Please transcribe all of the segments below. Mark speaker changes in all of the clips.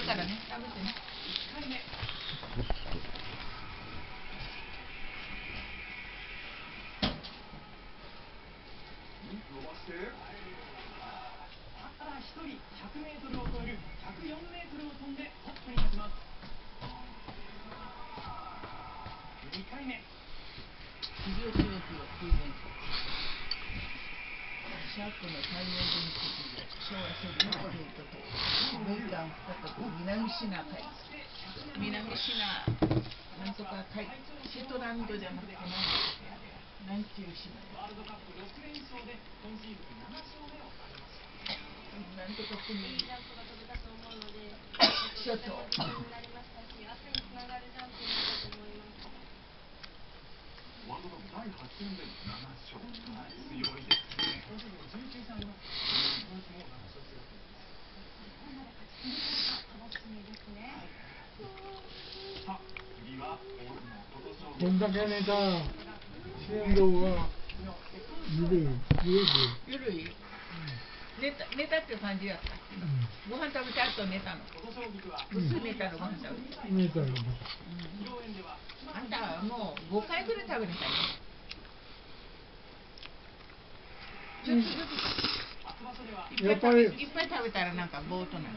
Speaker 1: からね、食べてね。
Speaker 2: ただ一人100メートルを超える104メートルを飛んでトップに立ちます。2回目。
Speaker 1: シャープの太陽電池事業、昭和設計ということで、米韓再び南シナ海、南シナなんとか海、シトランドじゃなくて南中シナ、
Speaker 2: ワールドカップ6連勝で今シーズン7勝目を挙げました。
Speaker 1: なんとか国
Speaker 3: いいジャンプが飛べたと思うので、
Speaker 1: ちょっと
Speaker 3: とても自信になりましたし、明日につながるジャンプになったと思います。
Speaker 4: ワールドカップ第8戦で7勝、強いですね。
Speaker 2: 今シーズン19戦あります。ドイツも7勝しています。
Speaker 3: ここまで勝ち続けるか楽しみですね。
Speaker 4: さあ、次は大相撲琴勝
Speaker 5: こん
Speaker 4: 負。
Speaker 5: だけ寝たら心臓が
Speaker 1: ゆるい、寝たっていう感じやった。ご飯食べてあと寝たの。すぐ寝たの、ご飯食べて。
Speaker 5: 寝たら
Speaker 1: あんたはもう5回ぐらい食べなさいね。ちょっとずつ
Speaker 5: やっぱり
Speaker 1: いっぱい食べたらなんかぼーっとなる。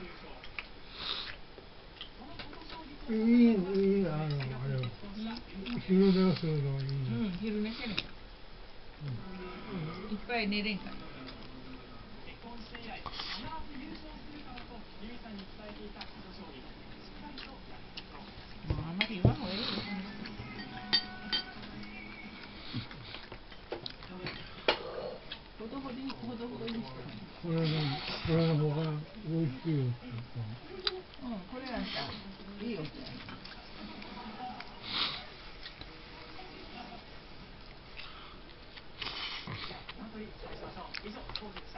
Speaker 5: いいあれは昼寝をするのはいいね。
Speaker 1: 昼寝せねいっぱい寝れんから。
Speaker 2: 結婚して以来、必ず優勝するからと由美さんに伝えていた琴奨菊、しっかりとやっていくと。
Speaker 1: もうあんまり言わんほうがいいよ。ほどほどにしてもいい。
Speaker 5: これの方が美味しいよって言ったの。
Speaker 1: これなんかいいよ。
Speaker 2: サントリー最初の以上スポーツでした。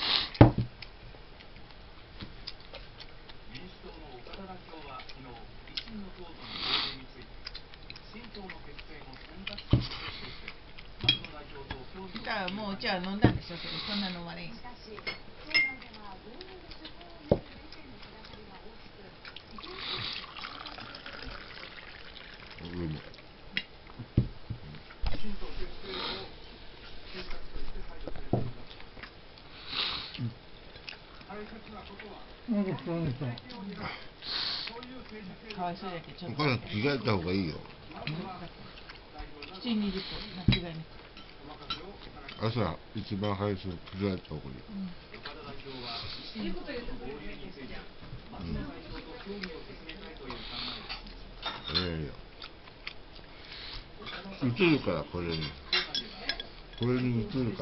Speaker 4: 民主党の岡田代表は昨日、維新の党との合意について、新党の結成の選択肢の一つとして、松野代表と協議を
Speaker 1: じゃあもうお茶飲んだんでしょ。そんな飲まれん。
Speaker 3: しかし、党内では導入の手法をめぐる意見の隔たりが大きく、移転手術に反対することも出ています。
Speaker 4: 新党結成を選択肢として排除されています。大切なことは、
Speaker 5: なんかそうでした。
Speaker 4: そういう政治
Speaker 1: かわいそうやけどちょっと
Speaker 6: お母さん着替えた方がいいよ。
Speaker 1: 7時20分間違いなく。
Speaker 6: 朝一番早く着替えた方がいいよ。
Speaker 4: 岡田代表は維新の党の合流について松野代表と協議を進めたいという考えを示しました。
Speaker 6: いやいや映るからこれに映るから。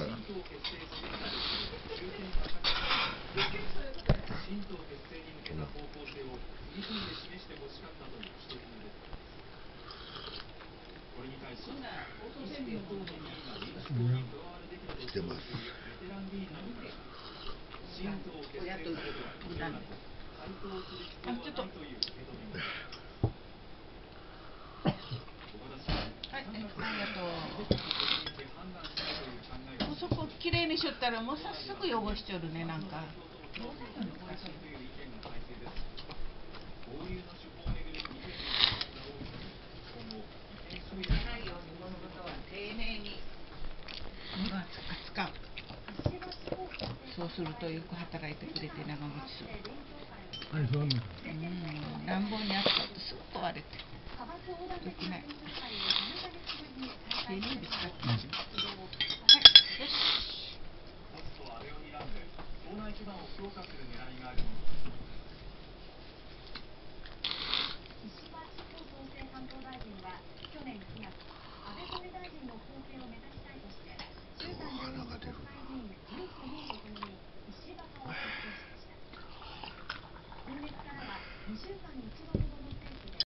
Speaker 4: 新党結成に向けた方向性を踏み込んで示してほしかったという指摘が出ています。これに対し、維新の党の議員が民主党に加わるべきだと主張するベテラン議員などから、新党結成されたことなく回答する必要はないという受け止めがあります。岡田氏は
Speaker 1: はい、ありがとう。
Speaker 4: 判断したいという考えを
Speaker 1: そこきれいにしとったらもう早速汚しちょるね、なんか。
Speaker 4: という意見が大勢です。合流の手法をめぐる意見の違いが多いため、今後意見書や
Speaker 1: ないように物事は丁寧に扱う。そうするとよく働いてくれて長持ちする。
Speaker 5: はい、そうなんだ。
Speaker 1: 乱暴に扱うとすぐ壊れて。よくない。丁寧に使ってます。はい、よし。
Speaker 4: ポスト安倍を睨んで党内基盤を強化する狙いがあるもの